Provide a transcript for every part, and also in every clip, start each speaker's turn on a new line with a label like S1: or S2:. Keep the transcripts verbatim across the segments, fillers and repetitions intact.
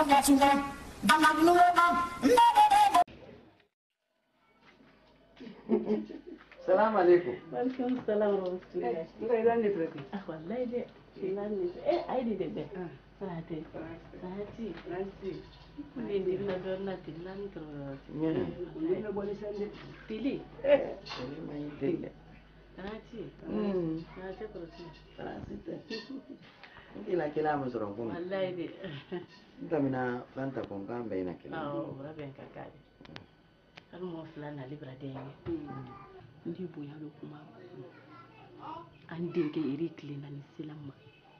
S1: Salam alaikum.
S2: Welcome salam warahmatullahi.
S3: Ngai lan ne frati.
S2: Ah wallahi de. Lan ne. Eh ai de de. Ah. Sahati. Sahati.
S3: Nanti.
S2: Ni di na do na tilan kro.
S3: Ni na boni sande.
S2: Tili.
S3: Eh.
S1: Ini main tele.
S2: Sahati.
S1: Hmm.
S2: Sahati kro.
S1: Sahati. Kila kila masoro kun.
S2: Wallahi de.
S1: Nta mina planta kon kan be na kila.
S2: Oh, raben kakade. Kan mo fulana libra de. Ndi boya lo kuma. An dinke iri klina ni silama.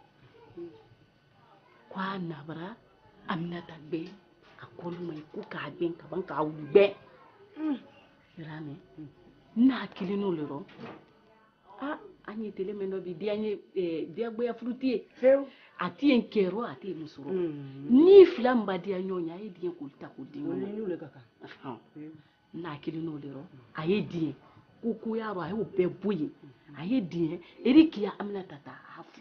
S2: Kwa na bara amina tagbe akolu mai ku ka gben ka ban ka wugbe. Rame. Na kilinu lero. Ah, anyi tele meno bi di anyi eh di agbe fruitier.
S3: Feu.
S2: Ati enkero ati musuro. Ni flamba di anyonya e di ko ta ko di.
S3: Ni ni le kaka.
S2: Na kilinu lero. Aye di kuku yaro aye obe boye. Aye di eriki ya amina tata hafu.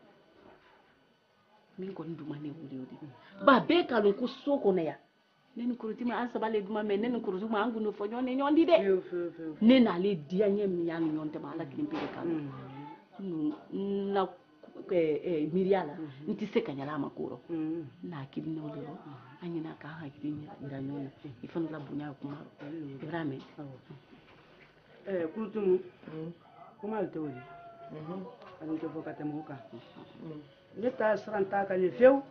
S2: Min ko nduma ne wuri wuri. Ba be ka lo ko soko na ya. Neni kuruti ma ansa bale duma me neni kuruti ma angu no fonyo ne nyondi de.
S3: Feu feu feu.
S2: Ne na le di anye mi ya nyonte ma ala kilimpe ka. Na eh eh miriala nti se kanyala makoro. Na kilino lero. Anyi na ka ha kilini ira nyona. Ifan la bunya kuma. Ibrahim.
S3: Eh kurutumu. Kuma altawli. Mhm. Ani to fokata muka. Ne ta sranta ka le feu.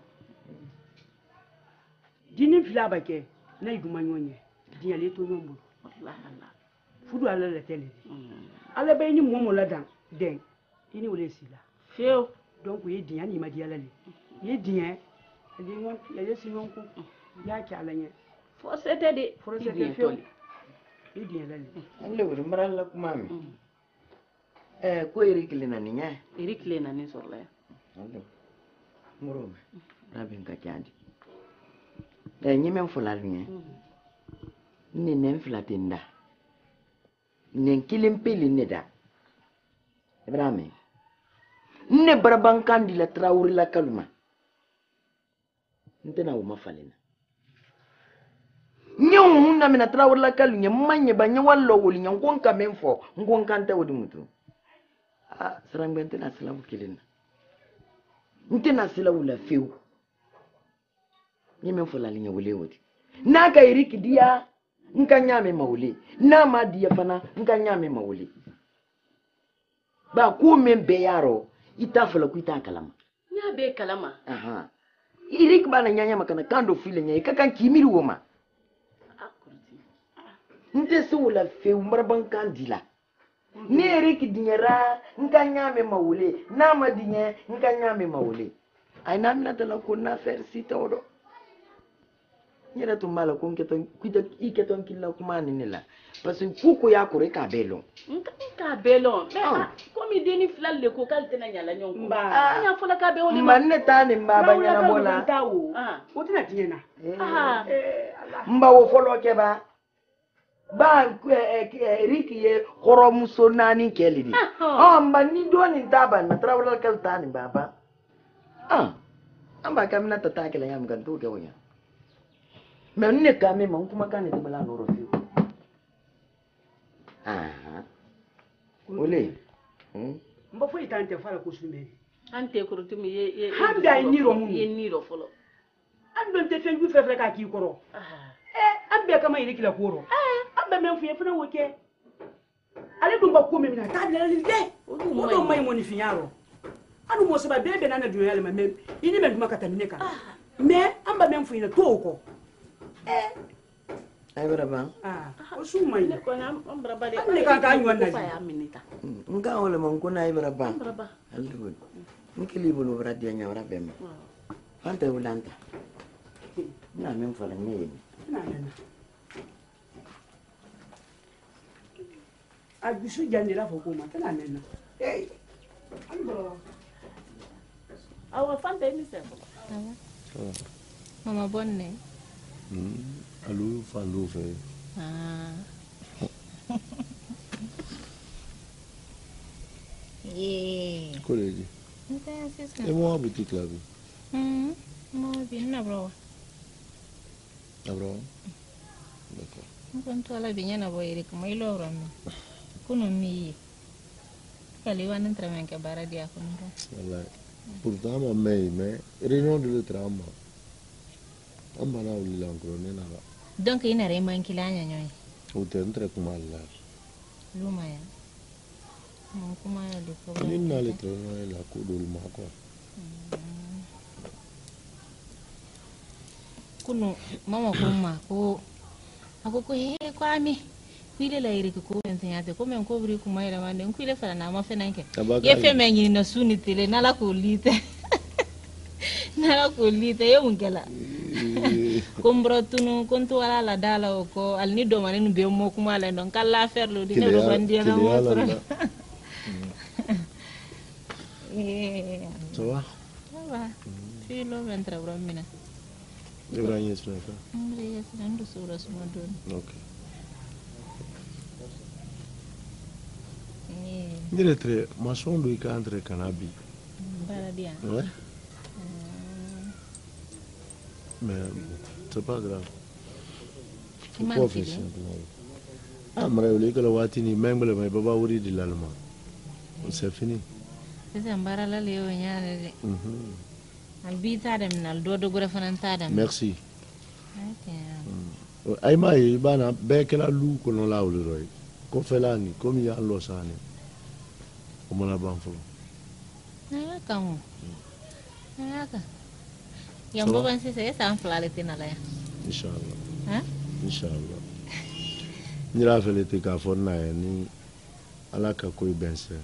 S3: Dini fila bake na iguma nyonye. Dia le to nyombo.
S2: Allah Allah.
S3: Fudu ala le tele. Ala be ni momo la dan den. Ini wole sila.
S2: Feu.
S3: Donc ye dia ni ma dia la le. Ye dia. Ele ngon ya ye sinyon ku. Ya ki ala nye.
S2: Fo sete de.
S3: Fo sete feu. Ye dia la le.
S1: Alle wuri maralla kuma mi. Eh ko iri kilina ni nya.
S2: Iri kilina ni sorla.
S1: Alle. Murome. Rabin ka kyandi. Eh nyime mfula ni. Ni nem flatinda. Nen kilimpili ne da. Ibrahim. Ne barabankandi la trauri la kaluma. Ntena uma falena. Nyon hunna mina trauri la kalunya manye ba nyawallo woli ngonka memfo ngonka nta wodi mutu. Ah sarangbe ntena sila bukilina. Ntena sila wula feu. Nyime mfula linya wole wodi. Naka iriki dia nka nyame mawuli na ma dia fana nka nyame mawuli ba ku men be yaro ita fala ku ita kalama
S2: nya be kalama
S1: aha irik bana nyanya makana kando file nya ikakan kimiri woma
S2: akurti
S1: nte sula fe umbarban kandila ne irik dinyara nka nyame mawuli na ma dinye nka nyame mawuli ay namina tala ko na faire sita odo nyera tumala ko nketon kuita iketon killa kuma ninela parce que kuko ya ko reka belo
S2: nka ka belo mais comme deni flalle ko kalte na nyala nyonko
S3: Mba.
S2: nya fola ka be woni
S1: manne tane mbaba nyana bola
S3: tawo.
S2: ah
S3: Wotina tiena.
S2: ah
S3: Eh Allah.
S1: mba wo folo ke ba ba riki ye horomu sonani kelidi ah mba ni doni taba na trawla kaltani baba ah amba kamina tatakela yam kan to ke wonya mais ne kame man kuma kan de bala no rofi ah ole hmm
S3: Mba fo itante fala ko sume.
S2: ante kuruti mi ye ye
S3: Handa ni ro mu.
S2: ye ni ro folo
S3: An don te fengu fefre ka ki koro.
S2: ah
S3: Eh an be kama ile kila koro. Eh an be men fu ye fana woke. Ale dum ba ko me mina ta dele de. O do mai mo ni finyaro. Anu mo se ba bebe na na dunya le me. Ini me dum ka tamine ka. Mais an ba men fu ina to ko. Eh
S1: ay bara ba
S3: ah o su mai
S2: ne ko na ombra bale
S3: ne ka ka nyonna
S2: fa ya minita
S1: nga wala man ko na ay bara ba
S2: ombra ba
S1: aldo nikili bulu bara dia nya wara bem fanta ulanta na men fala ne
S3: na na a bisu jandira fo ko ma tana nena eh an bro
S2: awa fanta mi se
S4: Mama bonne.
S5: Hmm. Allô, fallo fe.
S4: Ah. Yeah.
S5: Collègue.
S4: Então, assim,
S5: Et moi, boutique là.
S4: hum, moi, bien, na bro.
S5: Ah bon? D'accord.
S4: Quand tu as la vigne à voir, il est comme il aura mis. Qu'on mi. Quelle est une train que baradia con
S5: Voilà. Pourtant, ma mère, mais réunion de le tram. On va là où il a encore là.
S4: Donc, il n'a rien manqué là,
S5: Ou t'es un très mal là.
S4: Lumaya. Mon comment elle est pour
S5: Il n'a le train là, coup de l'humain quoi.
S4: Kuno, mama kuma, ko. Ako ko he kwami. Kuile la iri ko enseñate ko men ko bri ko mai la mande kuile fara na ma fenanke ye fe men ni na suni tele na la ko lite na la ko lite ye ungela kombro tunu kontu wala la dala o ko al ni do manen be mo kuma la don kala faire lo di ne do bandi na mo pro eh
S5: ça va
S4: ça va fi lo ventre bro mina
S5: Ibrahim est là ça
S4: mri yes ndu sura suma don
S5: OK. Il est très maçon de entre cannabis.
S4: Baradia.
S5: Ouais. Mais c'est pas grave.
S4: Faut
S5: pas faire simplement. Ah, mais le que la watini même le mais baba wuri de l'allemand. C'est fini.
S4: C'est un barala leo nyane.
S5: Mhm.
S4: Albita dem nal do do gura fananta dem.
S5: Merci.
S4: Okay.
S5: Ay mai bana be que la lu ko non la wuri roy. Ko felani comme ya lo sani. Como na banfo.
S4: Naya kamu. Naya ka. Yang baban sih saya sang flalete na la ya.
S5: Inshallah.
S4: Hein?
S5: Inshallah. Ni la felete ka fonna ni ala ka koy bense.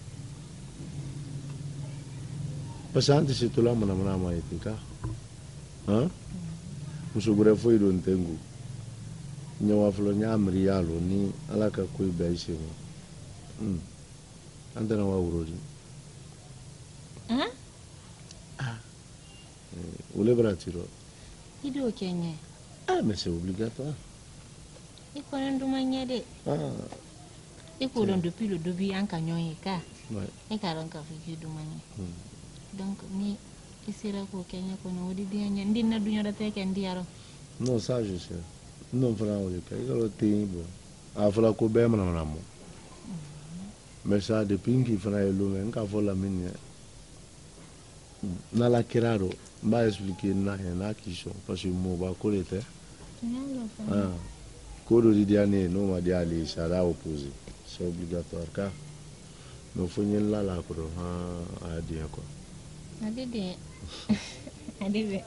S5: Pasante si tula mana mana ma etika. Hein? Muso gure foi do ntengu. Nyawa flo nyamri yalo ni ala ka koy bense. Hmm. Antena wa urodi.
S4: Hein?
S5: Ah. Ou le bratiro.
S4: Ido Kenya.
S5: Ah, mais c'est obligatoire.
S4: Il connaît du manière.
S5: Ah.
S4: Il connaît depuis le début en canyon et ka.
S5: Ouais.
S4: Et car on a fait du manière. Donc, ni ici là au Kenya qu'on a dit bien, ni n'a du rien de qu'un diaro.
S5: Non, ça je sais. Non, frère, il y a le temps. Ah, il faut la couper, madame. Mais ça, depuis qu'il fait le long, il faut la mine. Dans la kiraro, je vais expliquer na na question parce que moi va coller te. Ah. Codo di diane no ma di ali sara opposé. C'est obligatoire car nous faut n'y la la ko ha a dire quoi.
S4: Adide. Adide.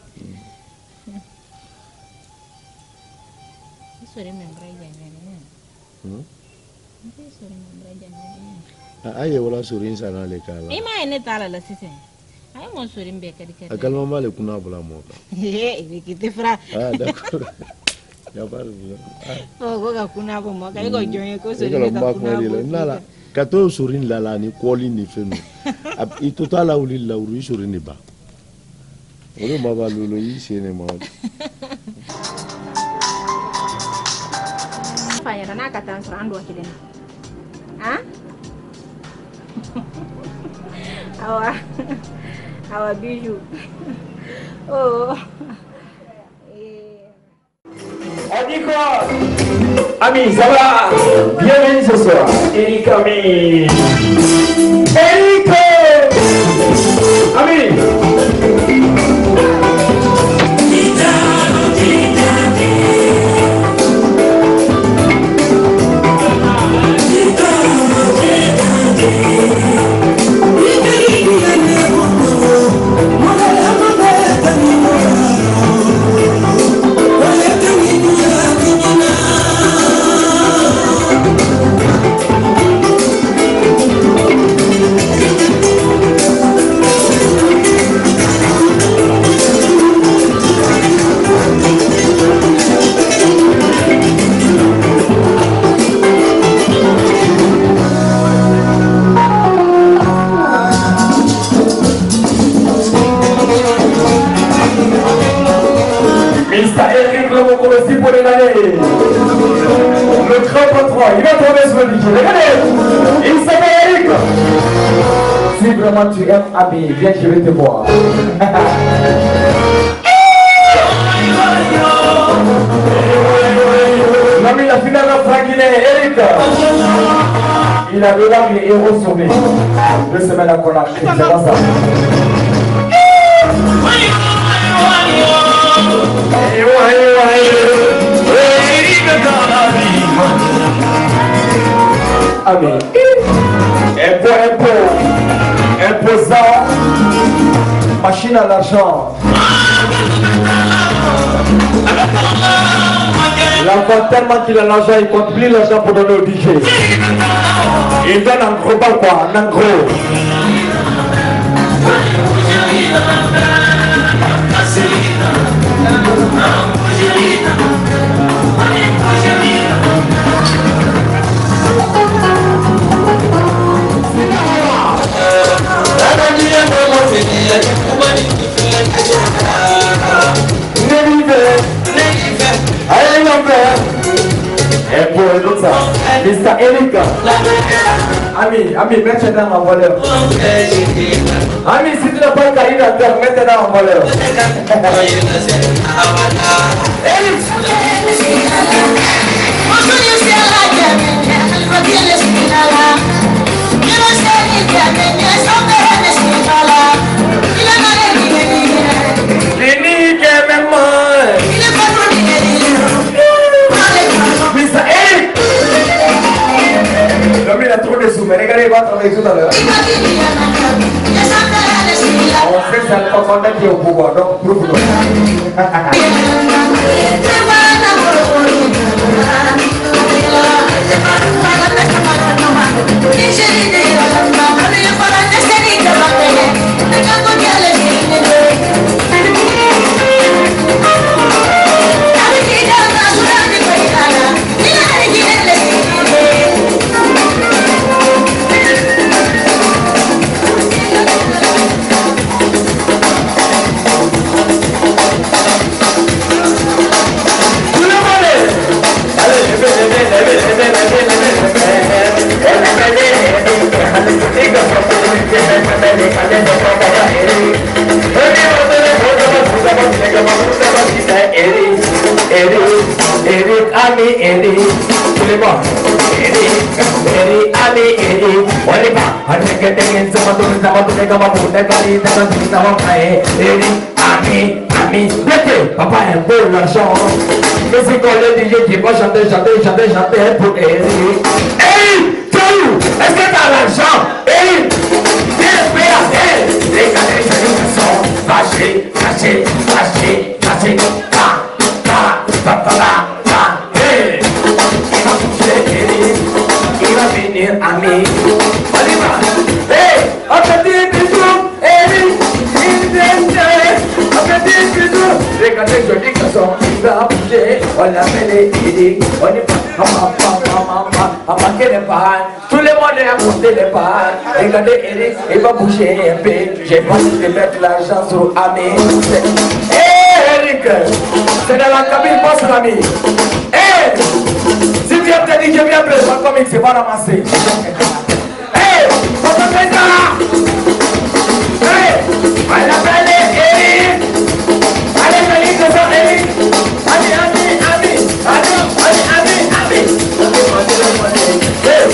S4: Isso é membra ya né.
S5: Hmm?
S4: Isso é membra ya né.
S5: Ah, aye wala surin sana le kala.
S4: Ima ene tala la sisi. Ay mon surin be kadi kadi.
S5: Akal mama le kuna bula moka.
S4: Eh, il qui te fera.
S5: Ah, d'accord. Ya pas.
S4: Oh, goga kuna bo moka. Iko jonye ko
S5: C'est
S4: surin
S5: que
S4: ta
S5: le
S4: kuna bo.
S5: nala kato surin la la ni koli ni fenu. I totala uli la uri surin ni ba. Olo maba lolo yi sene ma.
S4: Fanya kana katan serando akidena. Ah? Awa. Awa bijou. Oh.
S6: On dit quoi? Ami, ça va? Bienvenue ce soir. Eric Ami. Eric! Ami! Le grand patron, il va tomber sur le D J. Regardez, il s'appelle Eric. Si vraiment tu aimes Ami, viens, je vais te voir. Machina, le là, les héros sauvés. Deux semaines à Conakry, c'est pas ça. Amen. Impôt, impôt, imposant, machine à l'argent. L'enfant tellement qu'il a l'argent, il compte plus l'argent pour donner au D J. Il donne en gros pas quoi, en gros. mister Erika. Ami, Ami, maintenant en valeur. Ami, si tu n'as pas de carinateur, maintenant en valeur. Il a trop de sous, mais regardez, il va travailler tout à l'heure. On fait ça quand on est au pouvoir, donc prouve-le. Ami, Eri, Sulema, Eri, Eri, Ami, Eri, Oliva, I take it in some of the Sama to make a move, the Kali, the Sama, Eri, Ami, Ami, Pete, Papa and Bull, la Shaw, Musical Lady, Yaki, Bashate, Shate, Shate, Shate, put Eri, Eri, tell you, let's get out of Shaw, Eri, yes, we are there, they got a song, Bashi, Bashi, Bashi, Bashi, Ta, Ta, Ta, Ta, Ami, Oliva, hey, up at the end of the room, Eddie, in the end, up at the end of the room, they can take your dick song, the update, or the belly, Eddie, or the papa, papa, papa, papa, get a pan, to the money, I'm going to the pan, they got the Eddie, if I push a pay, j'ai pas de mettre l'argent sur Ami. Hey, Eric, c'est dans la cabine, boss, l'ami. Hey! Si tu as dit que je viens présenter comme il s'est pas ramassé. Hey! On se fait ça! Hey! On l'appelle Eric! Allez, Eric, c'est ça, Eric! Allez, allez, allez! Allez, allez, allez, allez! Hey!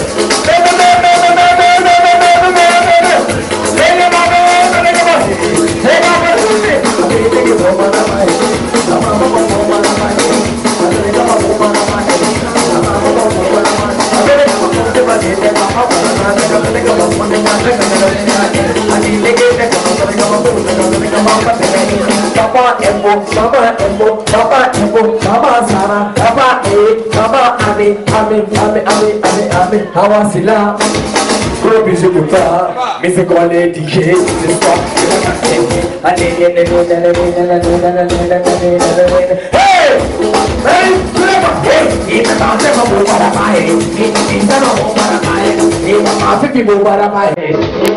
S6: Papa Embo, Papa Embo, Papa Embo, Papa Sara, Papa E, Papa Ami, Ami, Ami, Ami, Ami, Ami, Hawasila. Gros bisous pour toi, mais c'est quoi les D J, c'est quoi? Allez, allez, allez, allez, allez, allez, allez, allez, hey! Hey! Il m'a pensé comme vous para pailler, il m'a pensé comme vous para pailler, il m'a pensé comme vous para pailler.